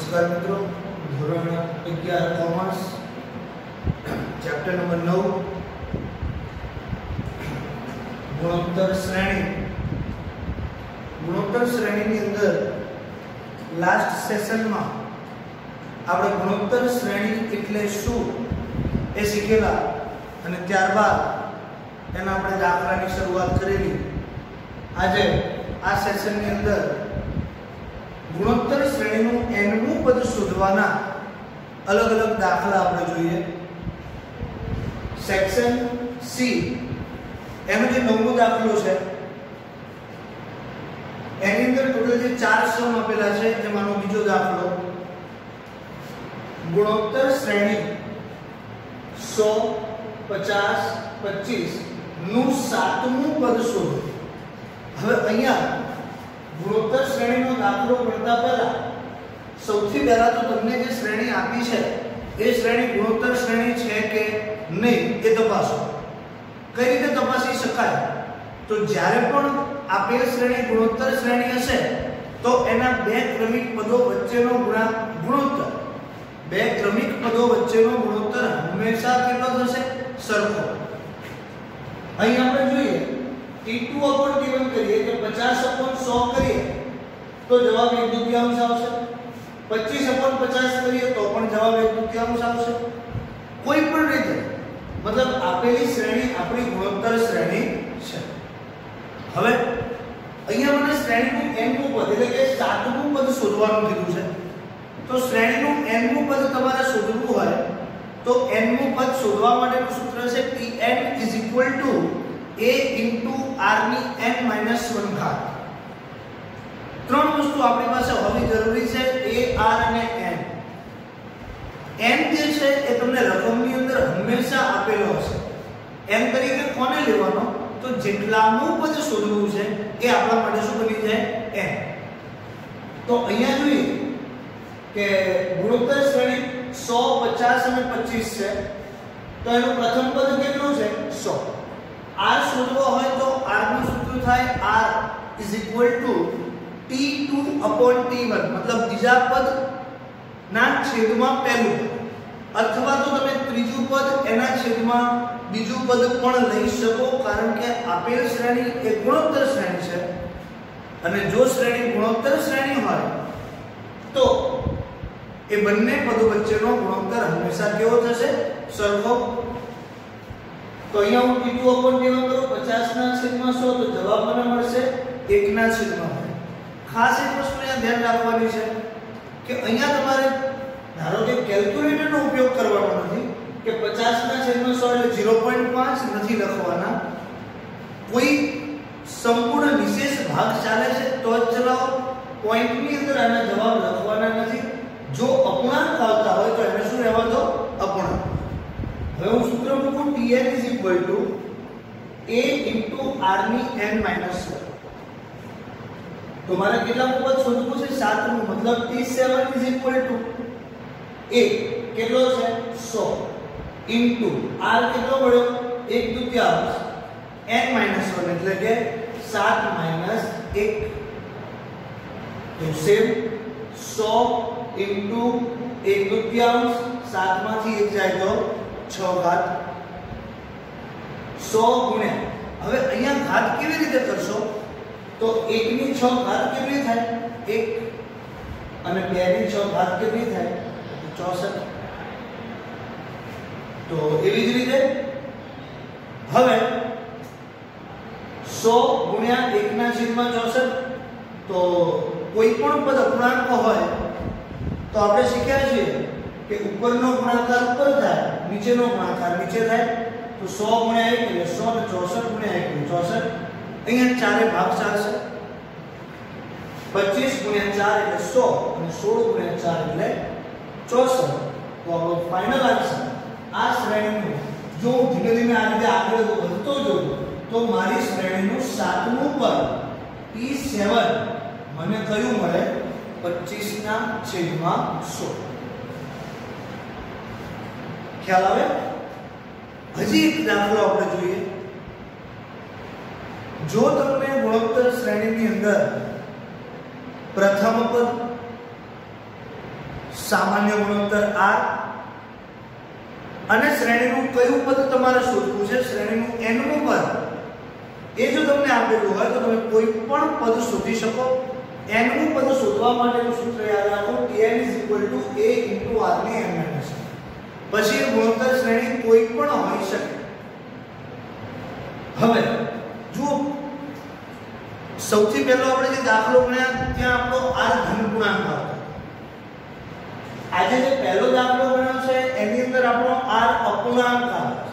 नमस्कार मित्रों, धोरण 11 कॉमर्स चैप्टर नंबर 9 गुणोत्तर श्रेणी ની અંદર લાસ્ટ સેશનમાં આપણે ગુણોત્તર શ્રેણી એટલે શું એ શીખેલા અને ત્યારબાદ એના આપણે દાખલાની શરૂઆત કરેલી। આજે આ સેશનની અંદર गुणोत्तर श्रेणीનું nમું પદ શોધવાના અલગ અલગ દાખલા આપણે જોઈએ। સેક્શન સી એનો જે નવમો દાખલો છે એની અંદર ટોટલ જે 4 સમ આપેલા છે એમાંનો બીજો દાખલો ગુણોત્તર શ્રેણી 100 50 25 નું 7મું પદ શોધો। હવે અહીંયા गुणोत्तर श्रेणी नो दाखलो गणता पहला સૌથી પહેલા તો તમને જે શ્રેણી આપી છે એ શ્રેણી ગુણોત્તર શ્રેણી છે કે નહીં એ તપાસો। કઈ રીતે તપાસી શકાય? તો જ્યારે પણ આપેલ શ્રેણી ગુણોત્તર શ્રેણી હશે તો એના બે ક્રમિક પદો વચ્ચેનો ગુણોત્તર બે ક્રમિક પદો વચ્ચેનો ગુણોત્તર હંમેશા કેટલો થશે? સરખો। અહીં આપણે જોઈએ T2/T1 करिए कि 50/100 करिए तो जवाब 1/2 આવશે। 25/50 करिए तो પણ જવાબ 1/2 આવશે। કોઈ પણ રીતે मतलब આપેલી શ્રેણી આપણી ગુણોત્તર શ્રેણી છે। હવે અહીંયા મને શ્રેણીનું nમું પદ એટલે કે 7મું પદ શોધવાનું કીધું છે। તો શ્રેણીનું nમું પદ તમારે શોધવું હોય તો nમું પદ શોધવા માટેનું સૂત્ર છે Tn a into r ની n-1 घात। ત્રણ વસ્તુ આપણી પાસે હોવી જરૂરી છે, a r અને n। n જે છે એ તમને રકમની અંદર હંમેશા આપેલો હશે। n તરીકે કોને લેવાનો? તો જેટલામું પદ શોધવું છે એ આપણા માટે શું બની જાય? n। તો અહીંયા જોઈએ કે ગુણોત્તર શ્રેણી 100 50 અને 25 છે તો એનું પ્રથમ પદ કેટલું છે? 100। r શોધવો હોય તો r નું સૂત્ર થાય r T2/T1 मतलब બીજા પદ ના છેદમાં પહેલું પદ, અથવા તો તમે ત્રીજું પદ એના છેદમાં બીજું પદ પણ લઈ શકો, કારણ કે આપેલ શ્રેણી એ ગુણોત્તર શ્રેણી છે અને જો શ્રેણી ગુણોત્તર શ્રેણી હોય તો એ બંને પદો વચ્ચેનો ગુણોત્તર હંમેશા કેવો થશે? સરખો। तो અહીંયા હું T2/T1 કરું 50 ના છેદમાં 100 તો જવાબ મને મળશે 1 ના છેદમાં 2। ખાસ એક વસ્તુ અહીંયા ધ્યાન રાખવાની છે કે અહીંયા તમારે ધારો કે કેલ્ક્યુલેટરનો ઉપયોગ કરવાનો નથી કે 50 ના છેદમાં 100 એટલે 0.5 નથી લખવાના। કોઈ સંપૂર્ણ વિશેષ ભાગ ચાલે છે તો જ ચલાવો, પોઈન્ટની અંદર આના જવાબ લખવાના નથી। જો અપૂર્ણાંક આવતા હોય તો એને શું રહેવા દો? અપૂર્ણાંક। હવે હું સૂત્ર મૂકું Tn a into r ની n-1। તો મારે કેટલામું પદ શોધવું છે? 7મું, मतलब T7 a કેટલો છે? 100 into r કેટલો મળ્યો? 1/2 n-1 એટલે કે 7 - 1। તો સેમ 100 into 1/2 7 માંથી 1 જાય તો 6 घात 100 गुण्या। હવે અહીંયા ઘાત કેવી રીતે કરશો? તો 1 ની 6 ઘાત કેટલી થાય? 1 અને 2 ની 6 ઘાત કેટલી થાય? 64। તો એવી જ રીતે હવે 100 ગુણ્યા 1 ના છેદમાં 64 તો કોઈ પણ પદ અપૂર્ણાંક હોય તો આપણે શીખ્યા છીએ કે ઉપરનો ગુણાકાર ઉપર થાય, નીચેનો ગુણાકાર નીચે થાય। તો 100 ગુણ્યા 1 એટલે 100 ને 64 ગુણ્યા 1 એટલે 64। અહીંયા ચારે ભાગ ચાલશે। 25 ગુણ્યા 4 એટલે 100 અને 16 ગુણ્યા 4 એટલે 64। તો આપણો ફાઇનલ આન્સર આ શ્રેણીનું જો ધીમે ધીમે આ રીતે આગળ વધતો જઉં તો મારી શ્રેણીનું 7મું પદ T7 મને કયું મળે? 25/100। ખ્યાલ આવે? હજી એક દાખલો આપણે જોઈએ। જો તમને ગુણોત્તર શ્રેણીની અંદર પ્રથમ પદ સામાન્ય ગુણોત્તર r અને શ્રેણીનું કયું પદ તમારે શોધવું છે, શ્રેણીનું n નું પદ એ જો તમને આપેલું હોય તો તમે કોઈ પણ પદ શોધી શકો. n નું પદ શોધવા માટેનું સૂત્ર યાદ રાખો, Tn a × r ની n - 1. પછી એ ગુણોત્તર શ્રેણી કોઈ પણ હોઈ શકે. હવે જુઓ, સૌથી પહેલો આપણે જે દાખલો ગણ્યા ત્યાં આપણો r ધન પૂર્ણાંક હતો. આજે જે પહેલો દાખલો ગણ્યો છે એની અંદર આપણો r અપૂર્ણાંક આવે છે.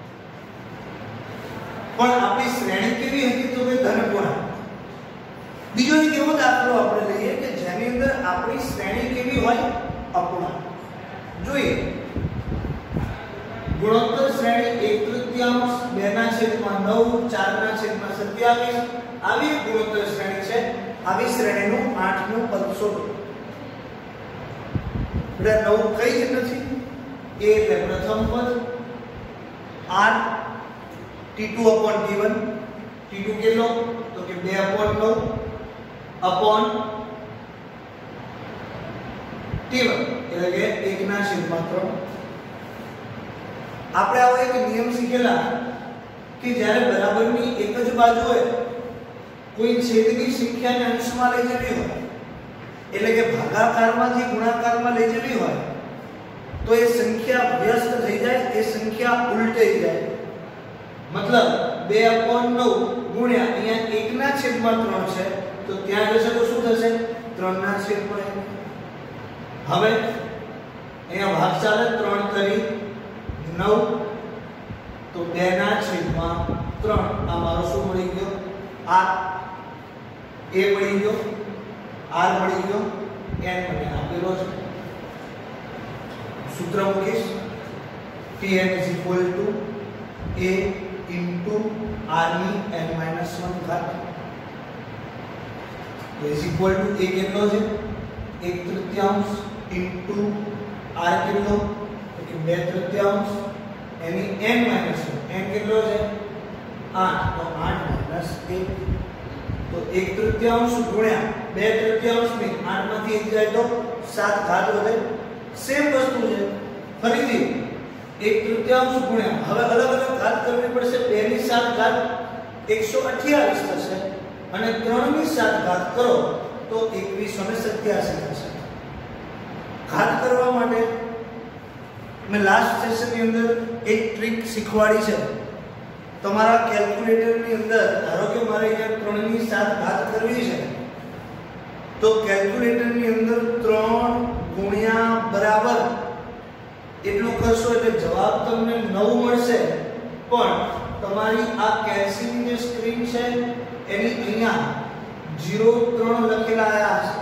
પણ આપણી શ્રેણી કેવી હતી તો કે ધન પૂર્ણાંક. બીજો એક એવો દાખલો આપણે લઈએ કે જેની અંદર આપણી શ્રેણી કેવી હોય, અપૂર્ણાંક. જોઈએ, ગુણોત્તર શ્રેણી 1/3, 2/9, 4/27 આવી ગુણોત્તર શ્રેણી છે. આવી શ્રેણીનું 8 નું પદ શોધો. એટલે 9 કઈ જ નથી, એ એટલે પ્રથમ પદ r T2/T1. T2 કેટલો તો કે 2/9 અપોન T1 એટલે કે 1/3. આપણે આવો એક નિયમ શીખેલા કે જ્યારે બરાબરની એક જ બાજુએ કોઈ છેદની સંખ્યાને અંશમાં લઈ જવી હોય, એટલે કે ભાગાકારમાંથી ગુણાકારમાં લઈ જવી હોય તો એ સંખ્યા વ્યસ્ત થઈ જાય, એ સંખ્યા ઉલટાઈ જાય. મતલબ 2/9 ગુણ્યા અહીંયા 1/3 છે તો ત્યાં જશે તો શું થશે, 3/1. હવે અહીંયા ભાગ ચાલે 3 કરી 9 તો 2/3. આ મારો શું મળી ગયો, r. a મળી ગયો, r મળી ગયો, n મને આપેલો છે. સૂત્ર મૂકીશ, Tn = a × r ની n - 1 ઘાત. તો a કેટલો છે, 1/3 * r કેટલો તો કે 2/3 એની n - 1. n કેટલો છે, 8 તો 8 - 1. તો 1/3 ગુણ્યા 2/3 ની 8 માંથી 1 જાય તો 7 ઘાત વધે. સેમ વસ્તુ છે, ફરીથી 1/3 ગુણ્યા, હવે અલગ અલગ ઘાત કરવી પડશે. 2 ની 7 ઘાત 128 થશે અને 3 ની 7 ઘાત કરો તો 2187 થશે. ઘાત કરવા માટે મેં લાસ્ટ સેશનની અંદર એક ટ્રીક શીખવાડી છે. તમારા કેલ્ક્યુલેટરની અંદર ધારો કે મારે અહીંયા 3 ની 7 ઘાત કરવી છે તો કેલ્ક્યુલેટરની અંદર 3 ગુણ્યા બરાબર એટલું કરશો એટલે જવાબ તમને 9 મળશે. પણ તમારી આ કેલ્સીની જે સ્ક્રીન છે એની અહીંયા 0.3 લખેલા આયા છે.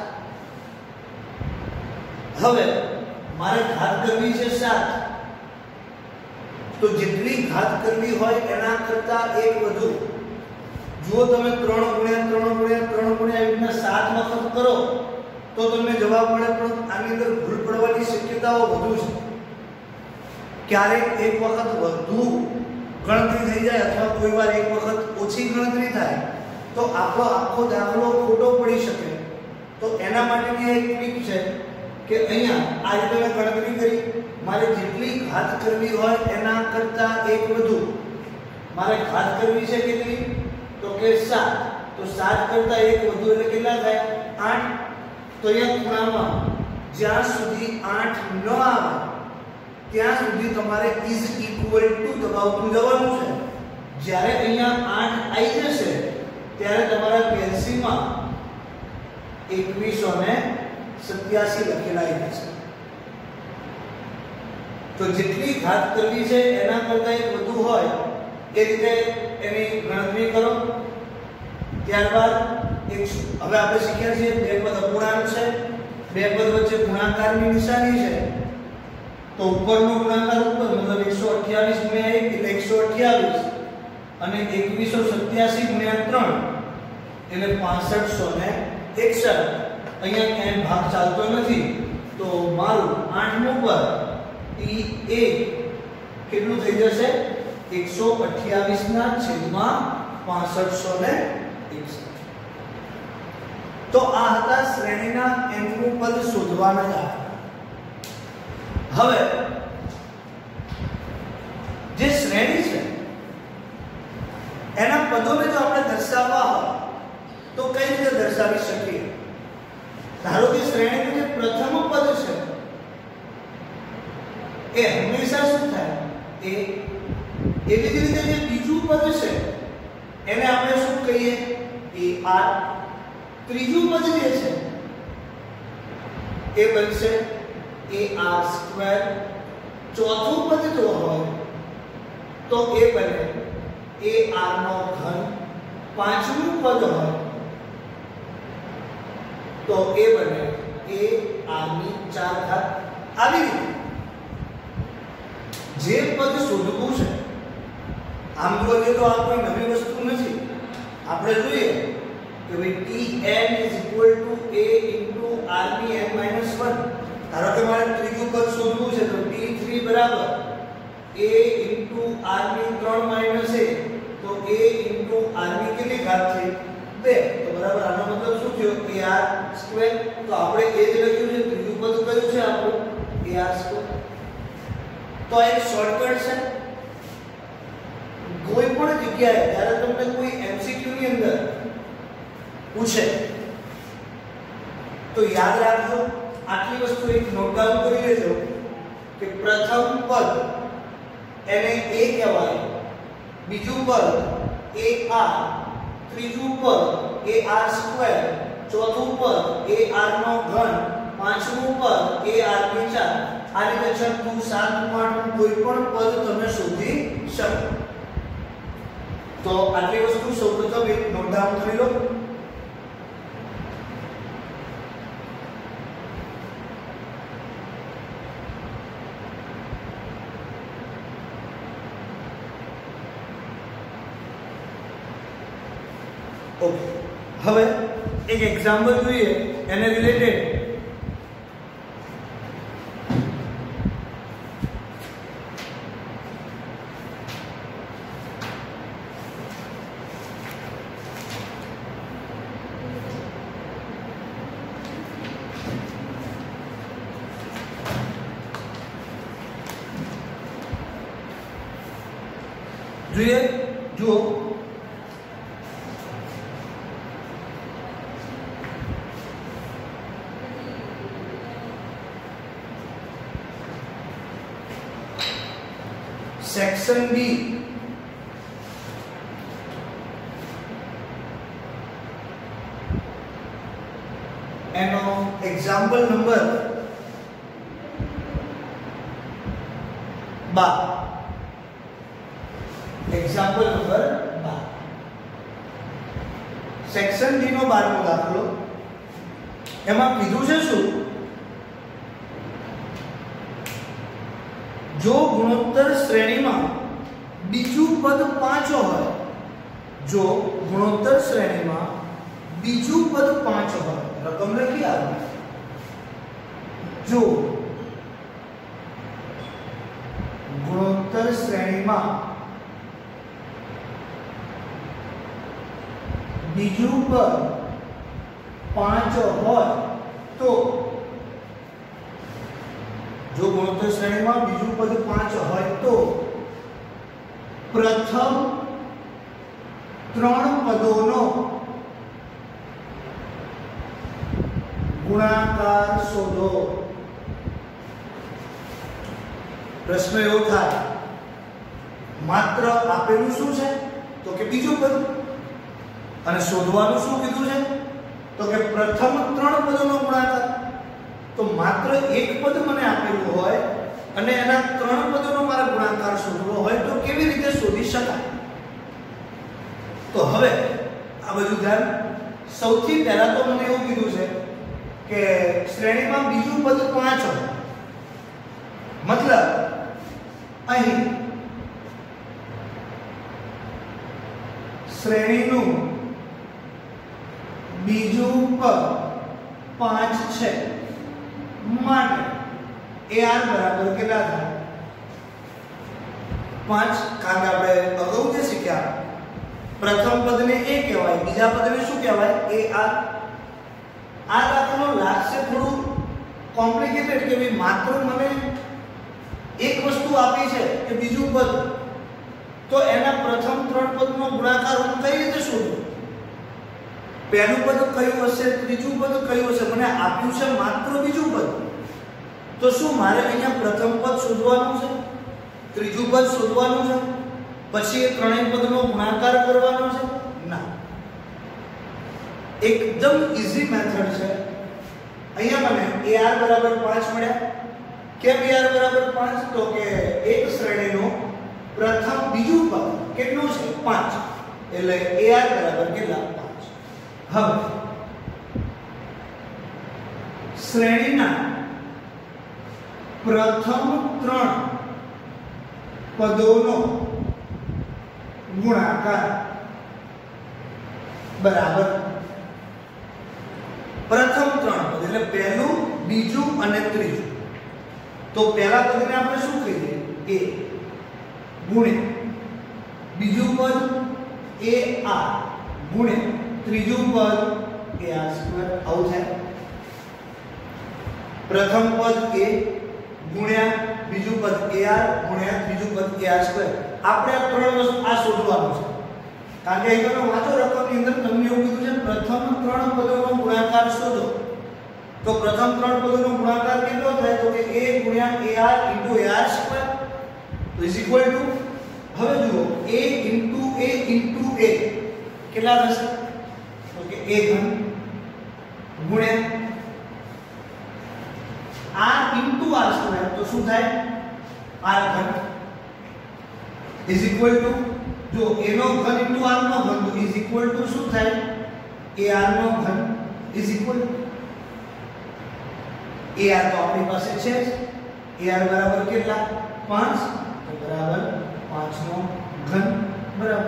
હવે મારે ઘાત કરવી છે 7 તો જેટલી ઘાત કરવી હોય એના કરતા એક વધુ. જો તમે 3 ગુણ્યા 3 ગુણ્યા 3 ગુણ્યા એવી રીતના 7 વખત કરો તો તમને જવાબ મળે, પણ આની અંદર ભૂલ પડવાની શક્યતાઓ વધુ છે. ક્યારેક એક વખત વધુ ગણતરી થઈ જાય અથવા કોઈ વાર એક વખત ઓછી ગણતરી થાય તો આપણો આખો દાખલો ખોટો પડી શકે. તો એના માટેની એક ટ્રીક છે કે અહીંયા આ રીતે મેં ગણતરી કરી, મારે જેટલી ઘાત કરવી હોય એના કરતા એક વધુ મારે ઘાત કરવી છે. કેટલી તો કે 7. તો 7 કરતા એક વધુ એટલે કેટલા થાય, 8. તો અહીંયા ખૂણામાં જ્યાં સુધી 8 ન આવે ત્યાં સુધી તમારે ઇઝ ઇક્વલ ટુ દબાવતું જવાનું છે. જ્યારે અહીંયા 8 આવી જશે ત્યારે તમારા કેલ્સીમાં 2187 લખેલા આવી જશે. તો જેટલી ઘાત કરવી છે એના કરતા એક વધુ હોય એ રીતે એની ગણતરી કરો. ત્યારબાદ હવે આપણે શીખ્યા છીએ બે પદ અપૂર્ણાંક છે, બે પદ વચ્ચે ગુણાકારની નિશાની છે. તો ઉપરનો ગુણાકાર ઉપર મતલબ 128 ગુણ્યા 1 એટલે 128 અને 2187 ગુણ્યા 3 એટલે 6561. અહીંયા ક્યાંય ભાગ ચાલતો નથી તો મારું 8 પર T1 કેટલું થઈ જશે, 128/6561. તો આ હતા શ્રેણીના n નું પદ શોધવાના દાખલા. હવે જે શ્રેણી છે એના પદોને જો આપણે દર્શાવવા હોય તો કઈ રીતે દર્શાવી શકીએ? ધારો કે શ્રેણીનું જે પ્રથમ પદ છે એ હંમેશા શું થાય? એ એવી જ રીતે જે બીજું પદ છે એને આપણે શું કહીએ? A R. ત્રીજું પદ જે છે એ બનશે એ આર સ્ક્વેર. ચોથું પદ જો હોય તો એ બને એ આર નો ઘન. પાંચમું પદ હોય તો એ બને એ આર ની 4 ઘાત. આવી રીતે જે પદ શોધવું છે, આમ જોઈએ તો આ કોઈ નવી વસ્તુ નથી. આપણે જોઈએ કે ભાઈ tn a r ની n - 1. ધારો કે મારે ત્રીજું પદ શોધવું છે તો t3 બરાબર a r ની 3 - 1 તો a r ની કેટલી ઘાત થઈ? 2. તો બરાબર આનો મતલબ શું થયો? ar square. તો આપણે એ જ લખ્યું છે. ત્રીજું પદ કયું છે આપણું? ar square. તો એક શોર્ટકટ છે. કોઈ પણ જગ્યાએ જ્યારે તમને કોઈ એમસીક્યુ ની અંદર પૂછે તો યાદ રાખજો, આટલી વસ્તુ એક નોટ ડાઉન કરી લેજો કે પ્રથમ પદ એને a કહેવાય, બીજું પદ ar, ત્રીજું પદ ar સ્ક્વેર, ચોથું પદ ar નો ઘન, પાંચમું પદ ar ની 4. આ રીતે 6, 7, 8 કોઈ પણ પદ તમે શોધી શકો. તો આટલી વસ્તુ સૌપ્રથમ એક નોટ ડાઉન કરી લો. ઓકે, હવે એક એક્ઝામ્પલ જોઈએ એને રિલેટેડ. જોઈએ, જુઓ સેક્શન બી એનો example number 12. Example number 12. Section D नो 12मो दाखलो. एमा कीधुं छे शुं? जो गुणोत्तर श्रेणी में बीजू पद 5 होय, जो गुणोत्तर श्रेणी में बीजू पद 5 होय, रकम लखी आवे. जो गुणोत्तर श्रेणी में बीजू पद 5 होय तो जो गुणोत्तर श्रेणी में बीजू पद 5 होय तो प्रथम 3 पदों गुणाकार शोधो. प्रश्न एवो थाय मात्र आपेલું શું છે તો કે બીજું પદ અને શોધવાનું શું કીધું છે તો કે પ્રથમ 3 પદોનો ગુણાકાર. તો માત્ર એક પદ મને આપેલું હોય અને એના 3 પદોનો મારે ગુણાકાર શોધવો હોય તો કેવી રીતે શોધી શકાય? તો હવે આ બધું ધ્યાન. સૌથી પહેલા તો મને એવું કીધું છે કે શ્રેણીમાં બીજું પદ 5 હોય, મતલબ અહીં શ્રેણીનું બીજું પદ 5 છે માટે ar બરાબર કેટલા થાય? 5. કારણ કે આપણે અગાઉ જે શીખ્યા પ્રથમ પદને a કહેવાય, બીજા પદને શું કહેવાય? ar. આ દાખલો લાગશે થોડું કોમ્પ્લિકેટેડ કે ભાઈ માત્ર મને એક વસ્તુ આપી છે કે બીજું પદ, તો એના પ્રથમ 3 પદનો ગુણાકાર હું કઈ રીતે શોધું? પહેલું પદ કયું હશે, ત્રીજું પદ કયું હશે? મને આપ્યું છે માત્ર બીજું પદ, તો શું મારે અહીંયા પ્રથમ પદ શોધવાનું છે, ત્રીજું પદ શોધવાનું છે, પછી એ ત્રણેય પદનો ગુણાકાર કરવાનો છે? ના, એકદમ ઈઝી મેથડ છે. અહીંયા મને AR બરાબર 5 મળ્યા. કેમ AR બરાબર 5? તો કે એક શ્રેણીનો પ્રથમ બીજું પદ કેટલું છે? 5. એટલે AR બરાબર કેટલા? 5. હવે શ્રેણીના પ્રથમ 3 પદોનો ગુણાકાર બરાબર પ્રથમ 3 પદ એટલે પહેલું, બીજું અને ત્રીજું. તો પહેલા પદને આપણે શું કહીએ? A ગુણ્યા બીજું પદ AR ગુણ્યા ત્રીજું પદ AR². આવું થાય. પ્રથમ પદ A ગુણ્યા બીજું પદ AR ગુણ્યા ત્રીજું પદ AR². આપણે આ ત્રણ વસ્તુ આ શોધવાનું છે. કારણ કે અહીં તમે વાંચો રકમની અંદર તમને એવું કીધું છે પ્રથમ 3 પદોનો ગુણાકાર શોધો. તો પ્રથમ 3 પદોનો ગુણાકાર કેટલો થાય? તો કે A ગુણ્યા AR * AR². તો ઇઝ ઇક્વલ ટુ, હવે જુઓ, A * A કેટલા થશે? તો કે A ઘન ગુણ્યા R * R². તો શું થાય? R ઘન ઇઝ ઇક્વલ ટુ, જો A નો ઘન * R નો ઘન, તો ઇઝ ઇક્વલ ટુ શું થાય? AR નો ઘન ઇઝ ઇક્વલ ટુ AR તો આપણી પાસે છે જ. AR બરાબર કેટલા? 5. તો બરાબર 5 નો ઘન બરાબર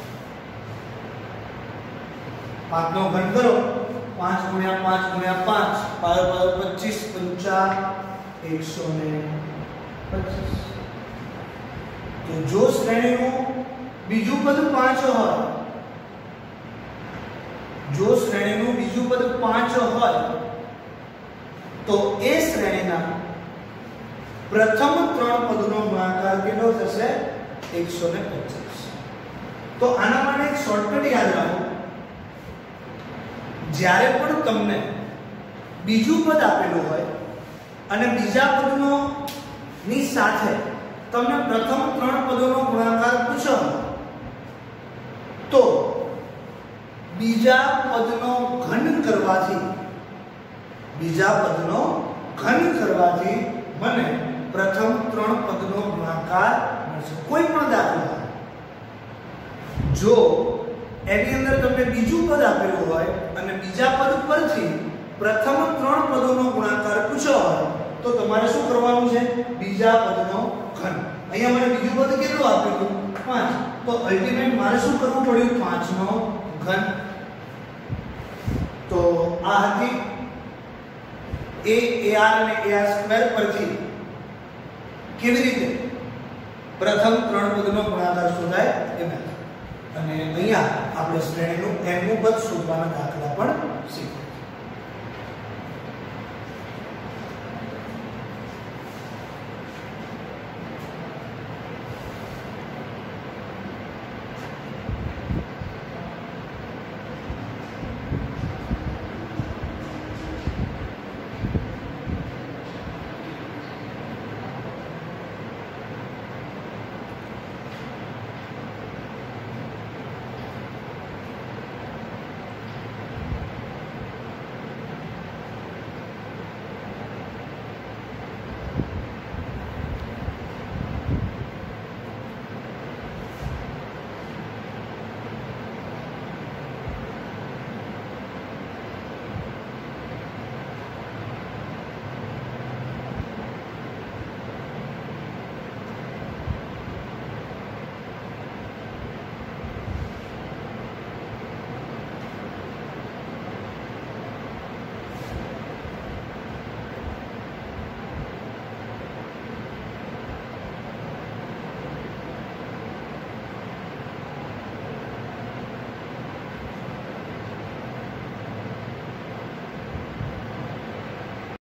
5 નો ઘન કરો. 5 ગુણ્યા 5 ગુણ્યા 5 પાવર 25 50 125. તો જો શ્રેણીનું બીજું પદ 5 હોય, જો શ્રેણીનું બીજું પદ 5 હોય, તો એ શ્રેણીના પ્રથમ 3 પદનો ગુણાકાર કેટલો થશે? 125. તો આના માટે એક શોર્ટકટ યાદ રાખો. જ્યારે પણ તમને બીજું પદ આપેલું હોય અને બીજા પદનો ની સાથે તમને પ્રથમ 3 પદોનો ગુણાકાર પૂછો, તો બીજા પદનો ઘન કરવાથી મને પ્રથમ 3 પદનો ગુણાકાર મળશે. કોઈ પણ દાખલો જો એની અંદર તમને બીજું પદ આપેલું હોય અને બીજા પદ પરથી પ્રથમ 3 પદોનો ગુણાકાર પૂછો હોય, તો તમારે શું કરવાનું છે? બીજા પદનો ઘન. અહીંયા મને બીજું પદ કેટલું આપેલું? 5. તો અલ્ટિમેટ મારે શું કરવું પડ્યું? 5 નો ઘન. તો આ હતી AR અને AR² પરથી કેવી રીતે પ્રથમ 3 પદનો ગુણાકાર શોધાય એ મેથડ. અને અહીંયા આપણે શ્રેણીનું n મું પદ શોધવાના દાખલા પણ શીખ્યા.